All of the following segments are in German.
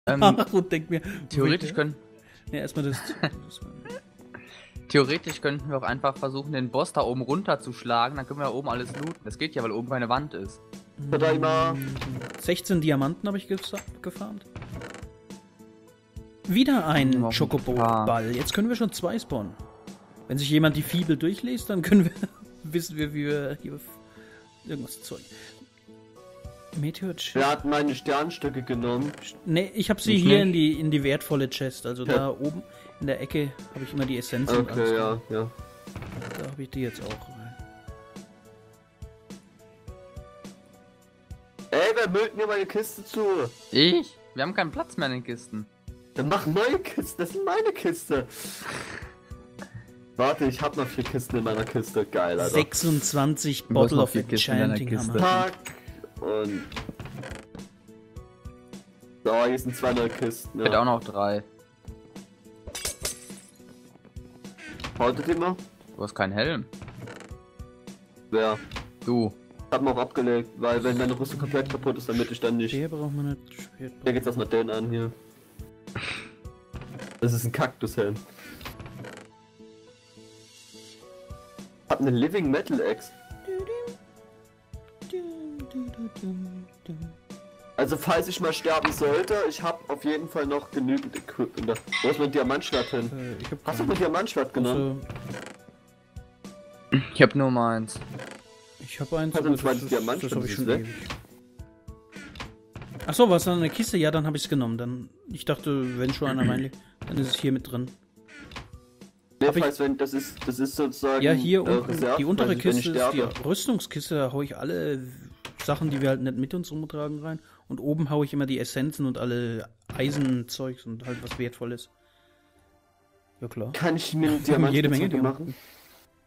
und denk mir... Theoretisch können... Ja, erstmal das... Theoretisch könnten wir auch einfach versuchen, den Boss da oben runterzuschlagen, dann können wir da oben alles looten. Das geht ja, weil oben keine Wand ist. 16 Diamanten habe ich gefarmt. Wieder ein Noch ein Chocobo-Ball. Jetzt können wir schon 2 spawnen. Wenn sich jemand die Fibel durchliest, dann können wir wissen wir, wie wir hier irgendwas zeugen. Meteor Chest. Wer hat meine Sternstücke genommen? Ne, ich habe sie Ich hier nicht. in die wertvolle Chest. Also Ja. da oben in der Ecke habe ich immer die Essenzen. und alles Okay, drin. ja. Da habe ich die jetzt auch rein. Ey, wer müllt mir meine Kiste zu? Ich? Wir haben keinen Platz mehr in den Kisten. Dann mach neue Kisten, das ist meine Kiste. Warte, ich hab noch 4 Kisten in meiner Kiste. Geil, Alter. 26 Du hast Bottle noch of 4 Kisten in deiner Enchanting Kiste. Hammer. Pack und... So, hier sind 2 neue Kisten. Ich hätte Ja. auch noch 3. Haltet ihr mal? Du hast keinen Helm. Wer? Du. Ich hab ihn auch abgelegt, weil wenn meine Rüstung komplett kaputt ist, damit ich dann nicht... Der braucht man nicht. Schwert Hier geht's erstmal den an hier. Das ist ein Kaktushelm. Hab eine Living Metal Axe. Also falls ich mal sterben sollte, ich habe auf jeden Fall noch genügend Equipment. Wo ist mein Diamantschwert hin? Ich hab Hast du mein Diamantschwert genommen? Ich hab nur meins. Ich habe eins, Hat aber ein zweites Diamant, das habe ich das schon ist weg. ewig. Achso, was an der Kiste? Ja, dann habe ich es genommen. Dann, ich dachte, wenn schon einer reinlegt, dann ist es hier mit drin. Nee, Hab ich- falls wenn das ist sozusagen. Ja, hier unten, Reserve, die untere falls ich, wenn ich Kiste ist die sterbe. Rüstungskiste, da hau ich alle Sachen, die wir halt nicht mit uns rumtragen, rein. Und oben hau ich immer die Essenzen und alle Eisenzeugs und halt was Wertvolles. Ja klar. Kann ich mir Wir haben jede Menge Diamantspitzhacke Diamanten. machen?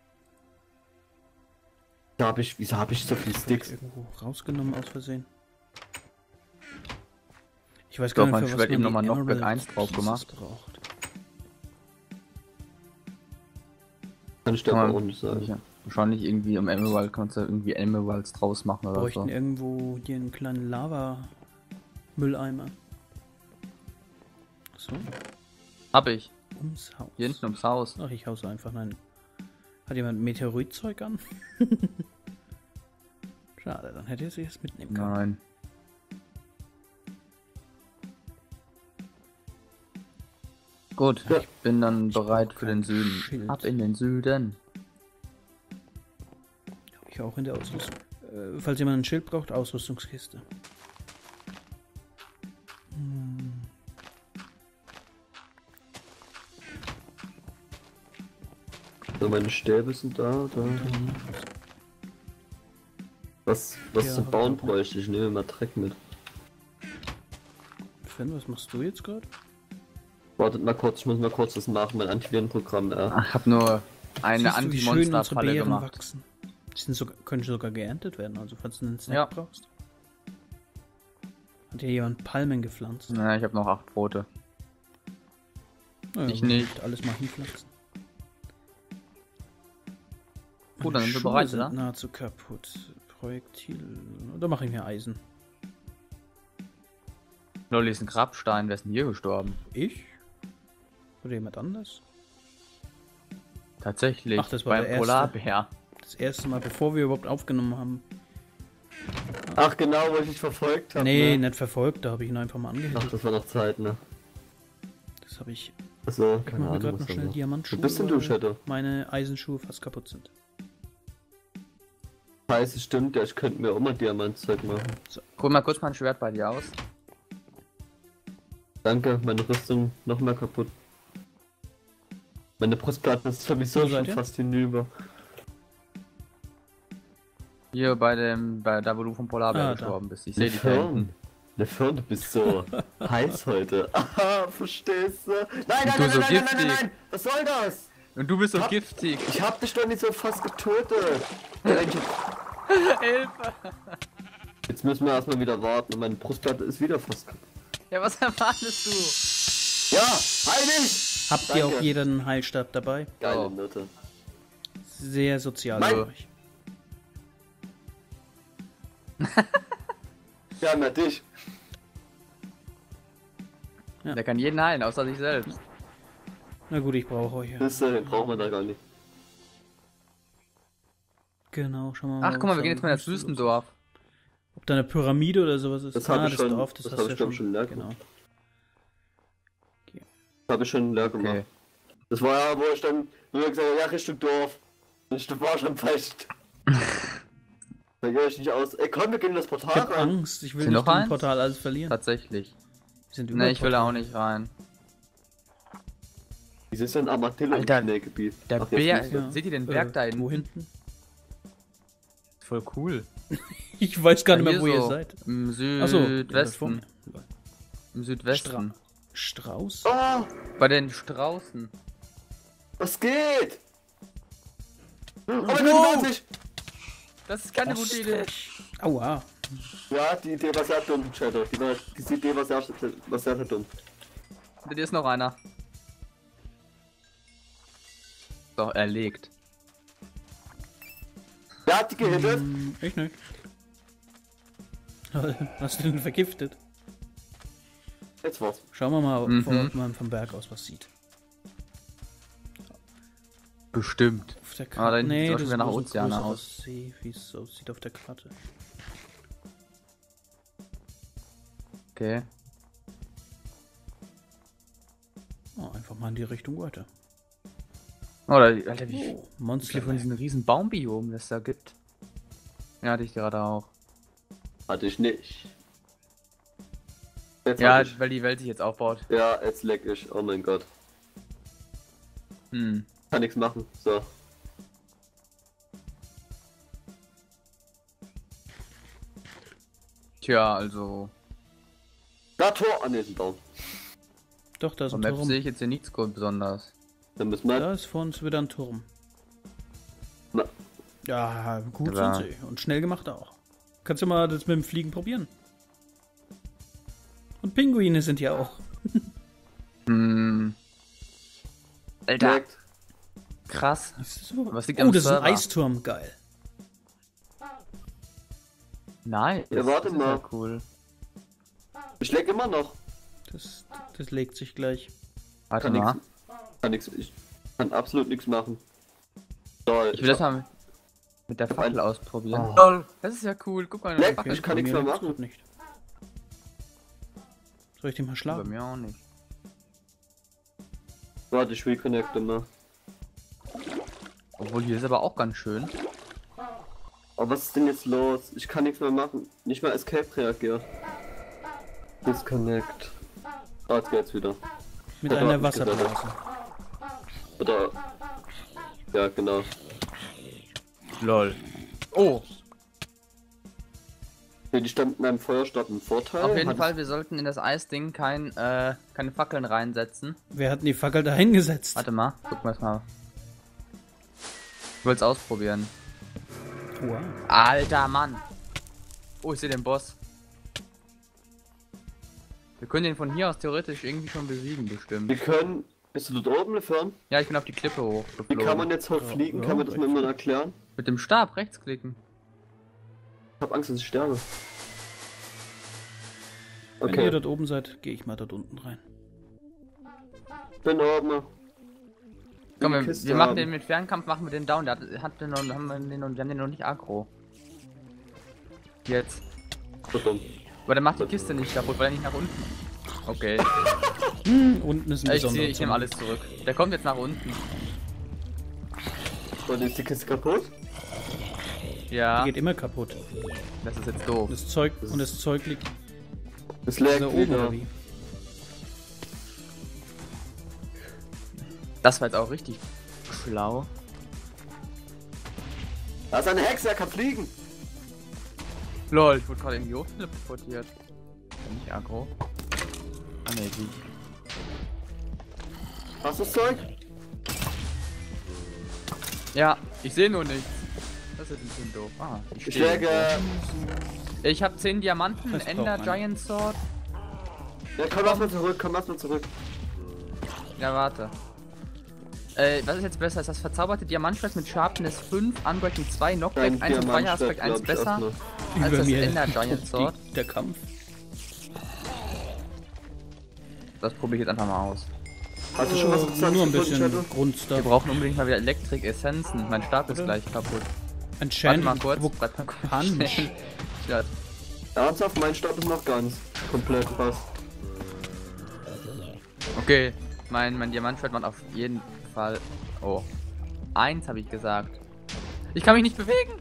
Wieso hab ich so viele Hab ich Sticks? irgendwo rausgenommen aus Versehen. Ich weiß Ich gar glaub, nicht, mein für Schwert was eben man nochmal die Knockback Emerald 1 drauf Pieces gemacht. braucht. Kann ich dir Kann aber man- auch nicht sagen. Ja. Wahrscheinlich irgendwie im Emerald kannst du irgendwie Emeralds draus machen Wir oder bräuchten so. irgendwo hier einen kleinen Lava-Mülleimer. So, Hab ich. ums Haus. Hier hinten ums Haus. Ach, ich hau's einfach. Nein. Hat jemand Meteoritzeug an? Schade, dann hätte er sich das mitnehmen können. Nein. Gut, Ja. ich bin dann Ich bereit brauch für den kein Süden. Schild. Ab in den Süden. Hab ich auch in der Ausrüstung. Falls jemand ein Schild braucht, Ausrüstungskiste. So, meine Stäbe sind da. Was Ja, zum hab Bauen ich auch. bräuchte ich? Nehme mal Dreck mit. Sven, was machst du jetzt gerade? Wartet mal kurz, ich muss mal kurz das machen, mein Antivirenprogramm. Ich hab nur eine Anti-Monster-Falle gemacht. wachsen? Die sind sogar, können sogar geerntet werden, also falls du einen Snack Ja. brauchst. Hat hier jemand Palmen gepflanzt? Ja, ich hab noch 8 Brote. Ja, Ich aber nicht. Alles mal hinpflanzen. Gut, dann Meine sind wir Schuhe bereit, sind oder? nahezu kaputt. Projektil. Da mache ich mir Eisen. Lolli ist ein Grabstein, wer ist denn hier gestorben? Ich? Oder jemand anders? Tatsächlich, Ach, das war beim der erste. Polarbär. Das erste Mal, bevor wir überhaupt aufgenommen haben. Ach genau, wo ich dich verfolgt habe. Nee, ne? nicht verfolgt, da habe ich ihn einfach mal Ach, angehört. das war noch Zeit, ne? Das habe ich. Achso, Ich keine mache mir Ahnung. gerade Was noch da schnell war. Diamantschuhe. Wo bist denn du, weil Shadow? meine Eisenschuhe fast kaputt sind. Scheiße, stimmt, ja, ich könnte mir auch mal Diamantzeug machen. Hol mal kurz mein Schwert bei dir aus. Danke, meine Rüstung noch mehr kaputt. Meine Brustplatte ist sowieso Wo seid schon ihr? fast hinüber. Hier da wo du vom Polarbär Ah, gestorben bist. Ich Ne sehe dich da hinten. Lefern, du bist so heiß heute. Aha, verstehst du? Nein, Und du so nein, giftig. was soll das? Und du bist so Hab- giftig. Ich hab dich doch nicht so fast getötet. Ja, Hilfe! jetzt müssen wir erstmal wieder warten und meine Brustplatte ist wieder fast kaputt. Ja, was erwartest du? Ja, heil dich! Habt ihr Danke. auch jeder einen Heilstab dabei? Geile Oh. Note. Sehr sozial Mein- von euch. Ja, na dich. Ja. Der kann jeden heilen, außer sich selbst. Na gut, ich brauche euch ja. Das brauchen wir da gar nicht. Genau, schauen wir mal. Ach, guck mal, wir was gehen da jetzt mal ins los ist. Wüstendorf. Ob da eine Pyramide oder sowas ist. Das habe ich das schon. Dorf, Das hast habe du ich glaube schon leer Genau. gemacht. Das habe ich schon leer gemacht. Okay. Das war ja, wo ich dann nur gesagt habe, ja, Richtung Dorf. Und ich war schon fest. Da gehe ich nicht aus. Ey, komm, wir gehen in das Ich Portal hab rein. Angst, ich will Sind nicht noch im eins? Portal alles verlieren. Tatsächlich. Wir sind Ne, ich will da Portal. auch nicht rein. Wieso ist denn Armadillo Alter, im Schnellgebiet? Der Ach, jetzt Berg, nicht so. Ja. seht ihr den Berg da hinten? Wo hinten? Voll cool. Ich weiß gar nicht mehr, Hier wo ihr so, seid. Im Achso, ihr seid vor Südwesten. mir. Im Südwesten. Strauß? Oh, Bei den Straußen. was geht? Oh mein Gott, ich... Das ist keine gute Idee. Aua. Ja, die Idee war sehr dumm, Shadow. Die Idee war sehr dumm. Hinter dir ist noch einer. So, erlegt. Wer hat die gehittet? Ich nicht. Hast du den vergiftet? Jetzt war's. Schauen wir mal, Mhm. ob man vom Berg aus was sieht. Bestimmt. Auf der Ah, da hinten nee, sieht auch das schon wieder nach ist ein Ozeane größerer aus. See, wie es aussieht auf der Karte. Okay. Oh, einfach mal in die Richtung weiter. Oder, Alter, wie Oh, viele Monster. von diesen riesen Baumbiomen es da gibt. Ja, hatte ich gerade auch. Hatte ich nicht. Jetzt Ja, hab ich. weil die Welt sich jetzt aufbaut. Ja, jetzt leck ich. Oh mein Gott. Hm. Kann nichts machen. So. Tja, also. Da Tor an diesem Baum. Doch, da ist Vom ein Map Turm. sehe ich jetzt hier nichts besonders. Dann müssen wir. Da ist vor uns wieder ein Turm. Na. Ja, gut Aber- sind sie. Und schnell gemacht auch. Kannst du mal das mit dem Fliegen probieren? Und Pinguine sind ja auch. Hm. Alter, Direkt. krass. Das ist so. Was liegt Oh, am das ist ein Server? Eisturm, geil. Nein. Ja, warte das ist mal. ja cool. Ich leck immer noch. Das legt sich gleich. Warte Kann mal. nichts. Kann nichts. Ich kann absolut nichts machen. So, Ich will das mal mit der Fackel ausprobieren. Oh. Lol, das ist ja cool. Guck mal, eine Leck, Fackel. ich kann Bei nichts mir mehr legt's machen. grad nicht. Soll ich den mal Bei schlagen? mir auch nicht. Warte, ich reconnecte mal. Obwohl, hier ist aber auch ganz schön. Aber was ist denn jetzt los? Ich kann nichts mehr machen. Nicht mal Escape reagiert. Disconnect. Ah, jetzt geht's wieder. Mit Ja, einer doch, ich gesagt. Wasserblase. Oder. Ja, genau. Lol. Oh, Bin ich dann mit meinem Feuerstab einen Vorteil? auf jeden Hat Fall, wir sollten in das Eisding keine Fackeln reinsetzen. Wer hat denn die Fackel da hingesetzt? Warte mal, gucken wir es mal. Ich wollte es ausprobieren. Wow. Alter Mann. Oh, ich sehe den Boss. Wir können den von hier aus theoretisch irgendwie schon besiegen, bestimmt. Wir können. Bist du dort oben, Lefern? Ja, ich bin auf die Klippe Wie hochgeflogen. kann man jetzt hochfliegen? Ja, Kann man das mir mal erklären? Mit dem Stab rechtsklicken. Ich hab Angst, dass ich sterbe. Wenn Okay, ihr dort oben seid, gehe ich mal dort unten rein. bin oben. Komm, wir, Kiste wir machen haben. den mit Fernkampf, machen wir den down. Der hat den noch, haben wir haben den noch nicht aggro. Jetzt. Verdammt. Aber der macht die Kiste nicht kaputt, weil er nicht nach unten. Okay. Unten ist ein Ich besonderer nehme Turm. alles zurück. Der kommt jetzt nach unten. Und ist die Kiste kaputt? Ja, Die geht immer kaputt. das ist jetzt doof. Das Zeug liegt Das da lag oben wieder. oder wie? Das war jetzt auch richtig schlau. Da ist eine Hexe, er kann fliegen. Lol, ich wurde gerade in die Luft teleportiert. Nicht aggro. Ah ne, die. Hast du das Zeug? Ja, ich sehe nur nichts. Das ist ein bisschen doof. Ah, Ich läge. Ich habe 10 Diamanten, Das Ender braucht man. Giant Sword. Ja, komm erstmal zurück, komm erstmal zurück. Ja, warte. Was ist jetzt besser? Ist das verzauberte Diamantschwert mit Sharpness 5, Unbreaking 2, Knockback 1 und Fire Aspect 1 besser als Über das mir Ender Giant Sword? der Kampf. Das probiere ich jetzt einfach mal aus. Hast du schon was gesagt? Nur ein bisschen Wir Grundstuff. brauchen unbedingt mal wieder Elektrik-Essenzen. Mein Stab ist Oder? gleich kaputt. Warte Enchant. mal kurz. Wo Warte mal kurz. kann Schnell. ich? Ja. Ernsthaft, mein Stab ist noch ganz. Komplett fast. Okay, mein Diamantschwert macht auf jeden Fall... Oh. 1 habe ich gesagt. Ich kann mich nicht bewegen!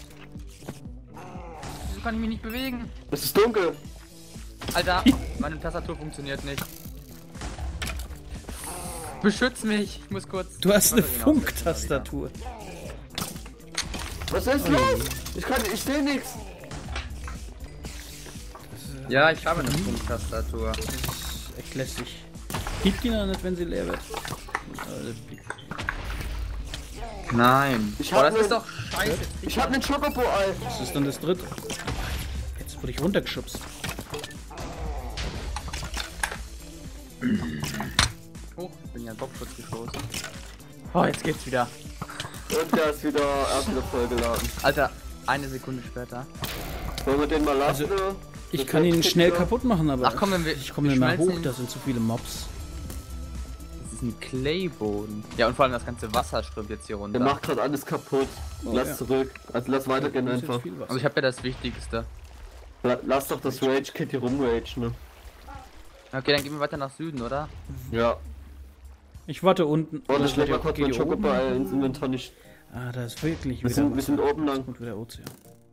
Wieso kann ich mich nicht bewegen? Es ist dunkel. Alter, meine Tastatur funktioniert nicht. Beschütz mich! Ich muss kurz... Du hast eine Batterien aussetzen Funktastatur. Was ist los? Ich sehe nichts. mal wieder. Ja, ich habe eine Funktastatur. Das ist echt lästig. Piept die noch nicht, wenn sie leer wird? Nein. Ich Boah, hab das ne- ist doch scheiße. Ich habe einen Chocobo-Ei. Das ist dann das dritte. Jetzt wurde ich runtergeschubst. Hoch, ich bin ja in Bockschutz gestoßen. Oh, jetzt geht's wieder. Und der ist wieder vollgeladen. Alter, eine Sekunde später. Wollen wir den mal lassen? Also, Ich kann ihn schnell kaputt machen, aber Ach komm, wenn wir... ich komme nicht mehr schmelzen hoch, da sind zu viele Mobs. Das ist ein Clayboden. Ja, und vor allem das ganze Wasser strömt jetzt hier runter. Der macht gerade alles kaputt. Oh, Lass ja. zurück. Also lass weitergehen Das ist jetzt einfach. viel Wasser. Also ich habe ja das Wichtigste. Lass doch das Rage-Kit hier rumragen, ne? Okay, dann gehen wir weiter nach Süden, oder? Ja. Ich warte unten. Oh, das schlägt mal Geht kurz ihr mein oben? Chocobo-Ei ins Inventar nicht. Ah, da ist wirklich Wir wieder sind Wasser. oben lang. Und wieder Ozean.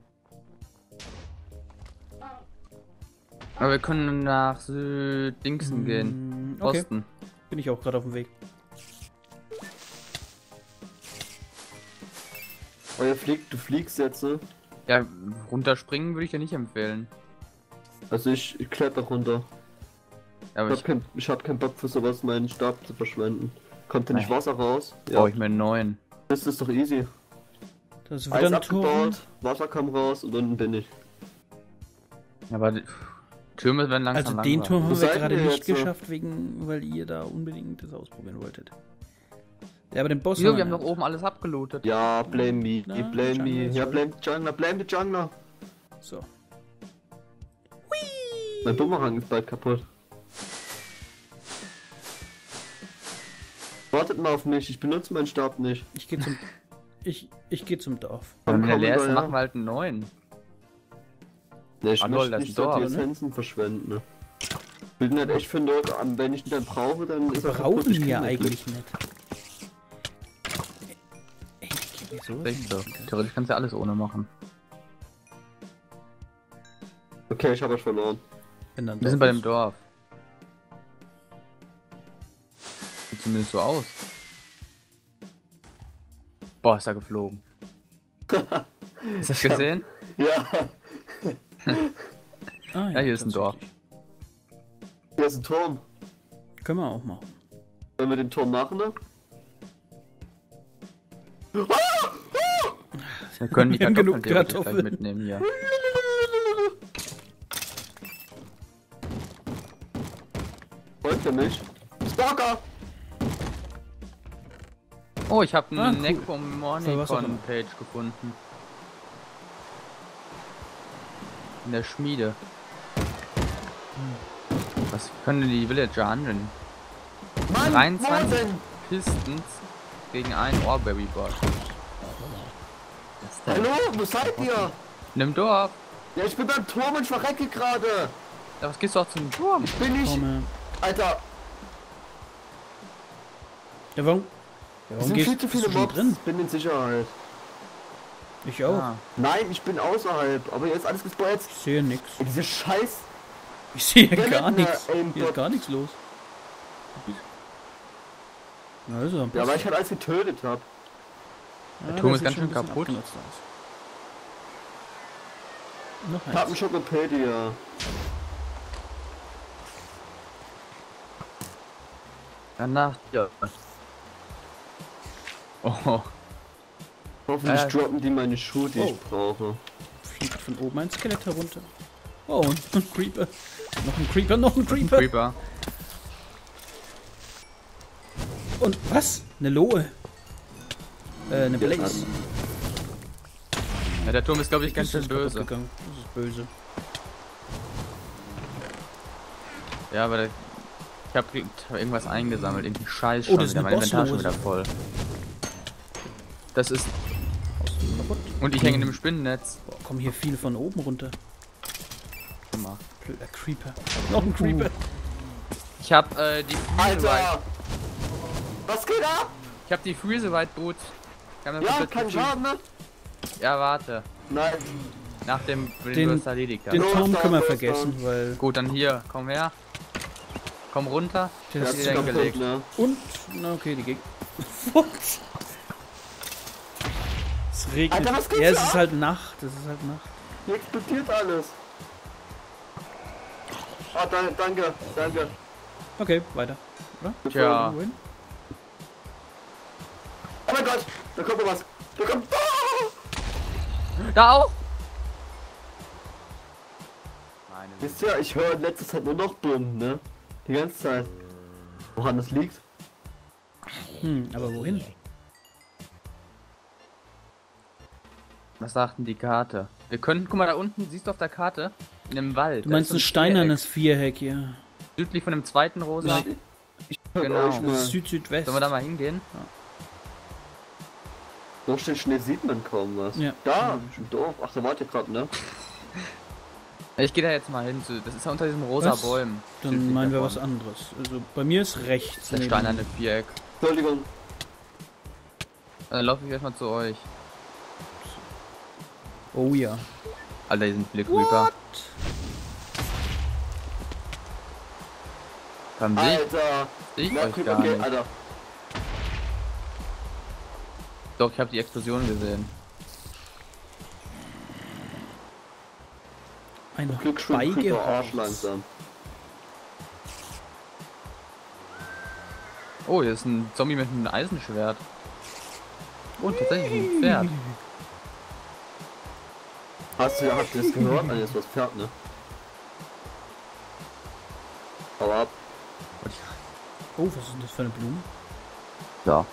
Aber wir können nach Süddingsen gehen. Okay, Osten. bin ich auch gerade auf dem Weg. Oh, du fliegst jetzt, ne? Ja, runterspringen würde ich dir nicht empfehlen. Also ich kletter runter. Ja, aber Ich hab keinen Bock für sowas, meinen Stab zu verschwenden. Kommt denn nicht Nein. Wasser raus? brauche ich mir einen neuen. Das ist doch easy. Das ist wieder Eis ein Turm. abgebaut, Wasser kam raus und unten bin ich. Ja, aber die Türme werden langsam Also den Turm Wo haben wir seid gerade ihr nicht jetzt so? geschafft, weil ihr da unbedingt das ausprobieren wolltet. Ja, aber den Boss Wieso? Wir haben ja. doch oben alles abgelootet. Ja, blame me, Na, blame me. Jungler ist Ja, schuld. blame the Jungler, blame the Jungler. So. Mein Bumerang ist bald kaputt. Wartet mal auf mich, ich benutze meinen Stab nicht. Ich gehe zum. Ich gehe zum Dorf. Wenn der komm leer ist, hinterher. machen wir halt einen neuen. Ne, ich Ah, lol, möchte das nicht ist so ein die Dorf, ne? Essenzen verschwenden, ne? Ich bin halt echt für einen Dorf, wenn ich ihn dann brauche, dann ist er kaputt. Brauchen Ich wir krieg eigentlich nicht. Ey, ich geh mir so. Echt so. Theoretisch kannst du ja alles ohne machen. Okay, ich habe euch verloren. Wenn dann Wir sind Dorf bei dem ist. Dorf. Sieht zumindest so aus. Boah, ist er geflogen. Hast du das gesehen? Ja, Ah, Ja, hier ist ein Dorf. tatsächlich. hier ist ein Turm. Können wir auch machen. Wenn wir den Turm machen, ne? Wir können die Wir haben genug Kartoffeln theoretisch gleich Kartoffeln. mitnehmen hier. Folgt ihr mich? Stalker! Oh, ich habe Ah, eine cool. Voll Wasser drin. Necromorphicon-Page gefunden. In der Schmiede. Was können die Villager handeln? Mann, 23 Morten! Pistons gegen einen Orberry-Bot. Was ist denn? Hallo, wo seid ihr? Nimm Dorf! Ja, ich bin beim Turm und ich verrecke gerade. Ja, was gehst du auch zum Turm? Bin ich... Komme. Alter, Ja, warum? Ja, es warum sind gehst viel zu bist viele du schon Mobs. drin? Bin in Sicherheit. Ich auch. Ah, Nein, ich bin außerhalb. Aber jetzt alles gespawnt. Ich sehe nix. Ey, diese Scheiß... Ich sehe Wer gar mit einer nichts. Hier Aimbot? ist gar nichts los. Also, Ja, weil ich halt alles getötet habe. ja, Turm das ist ganz schon schön ein bisschen kaputt. abgenutzt aus. Noch Ich hab einen eins. Schokopedia. danach. Ja. Oh, Hoffentlich Ja. droppen die meine Schuhe, die ich brauche. Fliegt von oben ein Skelett herunter. Oh, und ein Creeper. Noch ein Creeper, noch ein Creeper. Creeper. Und was? Eine Lohe. Eine Blaze. Ja, der Turm ist, glaube ich, ganz Das schön ist kaputt böse. gegangen. Das ist böse. Ja, aber der Ich hab irgendwas eingesammelt, irgendwie Scheiß Oh, schon das ist wieder, eine mein Inventar schon Bosslose. wieder voll. Das ist... Kaputt. Und ich hänge in dem Spinnennetz. Boah, kommen hier viele von oben runter. Immer. Blöder Creeper. Noch ein Creeper. Ich hab die Alter! Was geht ab? Ich hab die Freeze White Boots. Ja, kein Schaden, ne? Ja, warte. Nein. Nach dem Den- den du erledigt hast. Den Los, Turm dann, können wir los, vergessen, weil... Gut, dann hier, komm her. Komm runter. Der Das ist ist wieder kaputt, gelegt. ne? Und... Na okay, die Gegner... What? Es regnet. Alter, was geht's Ja, es ab? ist halt Nacht. Es ist halt Nacht. Hier explodiert alles. Ah, danke, danke. Okay, weiter. Oder? Tja. Irgendwo hin? Oh mein Gott, da kommt noch was. Da kommt... Ah! Da auch! Meine Wisst ihr, ich höre in letzter Zeit nur noch Bumm, ne? Die ganze Zeit. Woran das liegt? Aber wohin? Was sagt denn die Karte? Wir können, guck mal da unten, siehst du auf der Karte? In einem Wald. Du da meinst ist ein so steinernes Viereck hier. Viereck. Südlich von dem zweiten rosa. Ja. Hört Genau. euch mal. Süd-Südwest. Sollen wir da mal hingehen? Durch den Schnee sieht man kaum was. Ja. Da, doof. Ach, da wart ihr gerade, ne? Ich gehe da jetzt mal hin. Das ist ja unter diesem rosa Was? Bäumen. Dann südlich meinen wir davon. was anderes. Also bei mir ist rechts. Der neben- steinerne Viereck. Entschuldigung. Dann laufe ich erstmal zu euch. Oh ja. Alter, hier sind viele Creeper. Dann sehe Alter. ich Na, euch gut, gar okay, nicht. Alter. Doch, ich habe die Explosion gesehen. Ein Glück schon Creeper Arsch Beigehaus. langsam. Oh, hier ist ein Zombie mit einem Eisenschwert. Und tatsächlich ein Pferd. Habt ihr das gehört? Ah, jetzt was Pferd, ne? Hau ab. Oh, was ist denn das für eine Blume? Ja.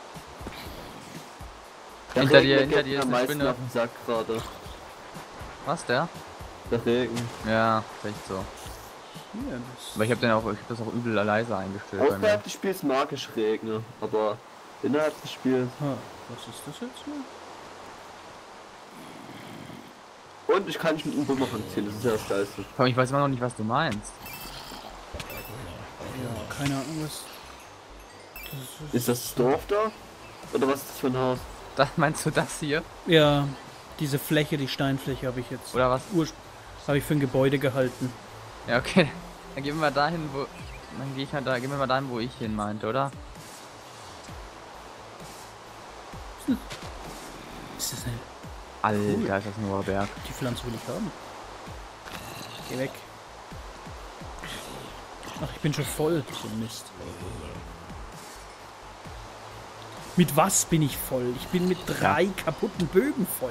Der Hinter Regen dir geht mir ist am eine meisten Spinne. auf den Sack gerade. Was, der? Der Regen. Ja, ist echt so. Hier, das Aber ich habe das auch übel leise eingestellt bei mir. Außerhalb des Spiels mag ich Regen, aber innerhalb des Spiels. Was ist das jetzt hier? Und ich kann nicht mit einem Bumerang ziehen, das ist ja das Geilste. Aber ich weiß immer noch nicht, was du meinst. Ja, keine Ahnung, was... Das Ist das Dorf da? Oder was ist das für ein Haus? Das meinst du das hier? Ja, diese Fläche, die Steinfläche habe ich jetzt... Oder was? Habe ich für ein Gebäude gehalten. Ja, okay. Dann gehen wir mal dahin, wo. Dann gehe ich mal da, gehen wir mal dahin, wo ich hin meinte, oder? Ist das eine... Alter, ist das ein hoher Berg. Die Pflanze will ich haben. Geh weg. Ach, ich bin schon voll. So Mist. Mit was bin ich voll? Ich bin mit 3 kaputten Bögen voll.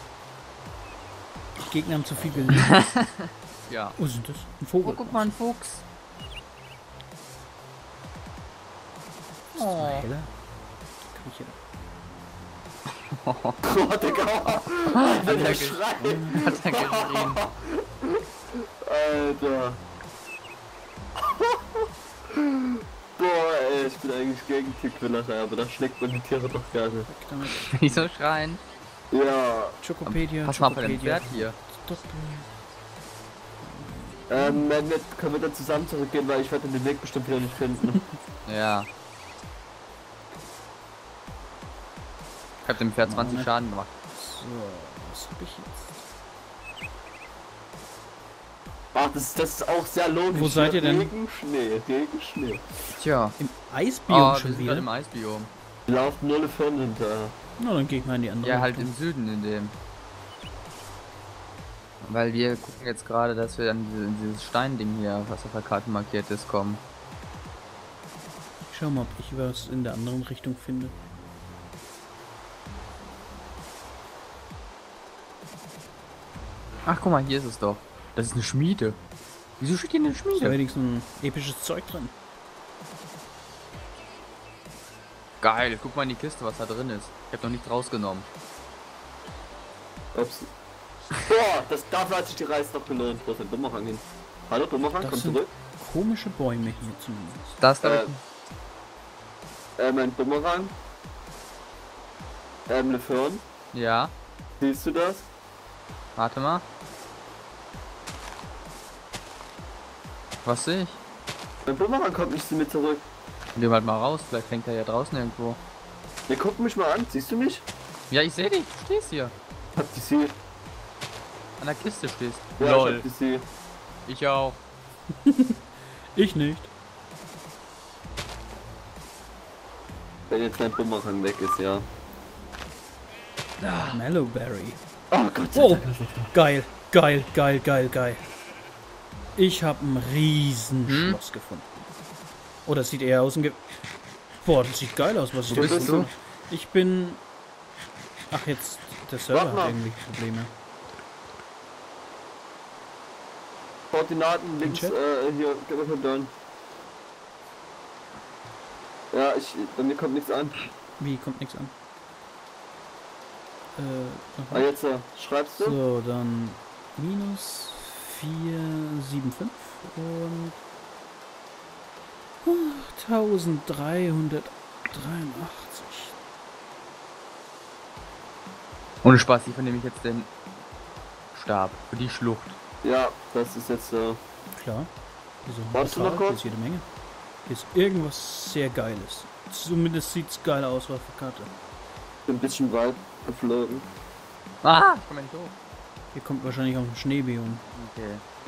Die Gegner haben zu viel gelegt. Ja. Wo sind das? Ein Oh, Vogel. guck mal, ein Fuchs. Oh. Heller. Kann ich hier... Oh, Digga! Alter, der Schrei! Hat er geschrien. Alter! Boah, ey, ich bin eigentlich gegen Tierquälerei, aber da schlägt man die Tiere doch gerne. Weg damit. Wieso schreien? Ja, Schokopedia, Pass mal auf den Schokopedia. Pferd hier. Stopp. wenn wir, können wir dann zusammen zurückgehen, weil ich werde den Weg bestimmt wieder nicht finden. Ja. Ich hab dem Pferd 20 Schaden gemacht. So, was hab ich jetzt? Ach, das ist auch sehr logisch. Wo seid ihr denn? Regen, Schnee. Tja. Im Eisbiom Oh, wir schon sind wieder? gerade im Eisbiom. Wir laufen nur eine Firma hinterher. Na, dann geh ich mal in die andere Ja, halt Richtung. im Süden in dem. Weil wir gucken jetzt gerade, dass wir an in dieses Steinding hier, was auf der Karte markiert ist, kommen. Ich schau mal, ob ich was in der anderen Richtung finde. Ach, guck mal, hier ist es doch. Das ist eine Schmiede. Wieso steht hier eine Ist ja Schmiede? wenigstens ein episches Zeug drin. Geil, guck mal in die Kiste, was da drin ist. Ich hab noch nichts rausgenommen. Ups. Boah, dafür hat sich die Reise noch gelohnt. Wo ist denn Bumerang hin? Hallo, Bumerang, Das komm sind zurück. komische Bäume hier zumindest. Das da. Mein Bumerang. Eine Fern. Ja. Siehst du das? Warte mal. Was sehe ich? Mein Bumerang kommt nicht zu mir zurück. Nimm halt mal raus, vielleicht hängt er ja draußen irgendwo. Ja, guck mich mal an, siehst du mich? Ja, ich sehe dich, du stehst hier. Hab die sie. An der Kiste stehst. Ja, Lol. ich hab die sie. Ich auch. Ich nicht. Wenn jetzt mein Bumerang weg ist, ja. Mellowberry. Oh Gott. Oh, geil, geil, geil, geil, geil. Ich habe ein Riesenschloss gefunden. Oh, das sieht eher aus dem Boah, das sieht geil aus, was ich Wo da bist gefunden du? habe. Ich bin... Ach, jetzt... Der Server Warte hat mal. irgendwie Probleme. Koordinaten links, Chat? hier, gib mal dann. Ja, bei mir kommt nichts an. Wie, kommt nichts an? Ah, jetzt, schreibst du? So, dann minus 475 und 1383. Ohne Spaß, ich vernehme ich jetzt den Stab für die Schlucht. Ja, das ist jetzt, Klar. Hier ist ein Warst du Portal, noch kurz? hier ist jede Menge. Hier ist irgendwas sehr Geiles. Zumindest sieht's geil aus auf der Karte. ein bisschen weit geflogen. Ah, ich komm ja nicht hoch. Hier kommt wahrscheinlich auch ein Schneebiom. Okay.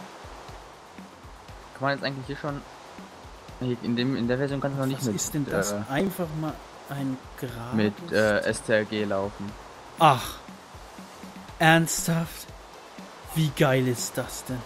Kann man jetzt eigentlich hier schon... Nee, in der Version kannst du noch nicht Was ist denn das? Einfach mal ein Grab. mit STRG laufen. Ach. Ernsthaft? Wie geil ist das denn?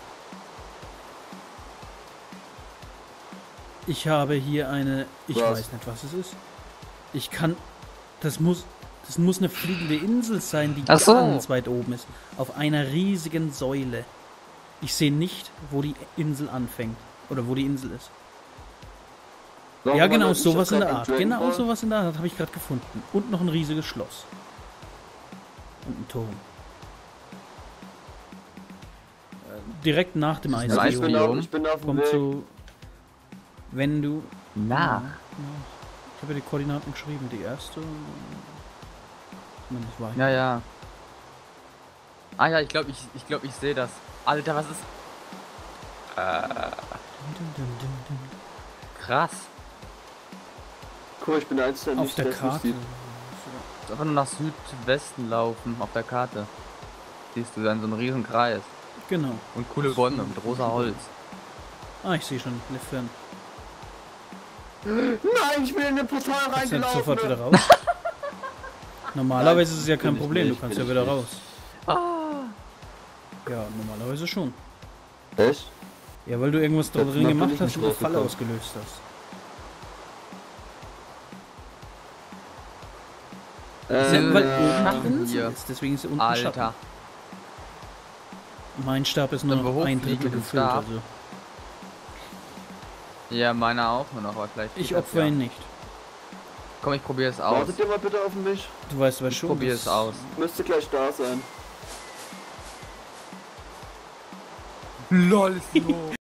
Ich habe hier eine... Ich Was? weiß nicht, was es ist. Ich kann... Das muss eine fliegende Insel sein, die Ach so. ganz weit oben ist. Auf einer riesigen Säule. Ich sehe nicht, wo die Insel anfängt. Oder wo die Insel ist. Ja, genau, sowas in der Art. Genau sowas in der Art habe ich gerade gefunden. Und noch ein riesiges Schloss. Und ein Turm. Direkt nach dem ist ein Eisbiom Ich bin auf dem kommt Weg. so... Wenn du... Na. Ich habe ja die Koordinaten geschrieben. Die erste... Zumindest war ich. Ja, ja. Ah ja, ich glaube, ich sehe das. Alter, was ist... Krass. Cool, ich bin der Einzige, der Auf nicht der das nicht Karte. sieht. Jetzt einfach nur nach Südwesten laufen auf der Karte. Siehst du dann so einen riesen Kreis. Genau. Und coole Bäume mit rosa Holz. Ah, ich sehe schon. Lefern. Nein, ich bin in den Portal Kannst du jetzt reingelaufen. sofort wieder raus? Normalerweise ist es ja kein bin ich Problem. Du nicht, kannst bin ja ich wieder nicht. raus. Ah. Ja, normalerweise schon. Echt? Ja, weil du irgendwas da Jetzt drin noch gemacht bin ich hast und nicht eine Falle rausgekommen. ausgelöst hast. Ja, weil oben die Insel hier. ist, deswegen ist sie unten Alter. Schatten. Mein Stab ist Sollen wir nur ein hochfliegen Drittel mit dem gefüllt, Stab? also Ja, meiner auch nur noch, aber vielleicht. ich geht das opfer ja. ihn nicht. Komm, ich probiere es aus. Wartet ihr mal bitte auf mich? Du weißt aber Ich schon, probiere dass- es aus. Müsste gleich da sein. LOL ist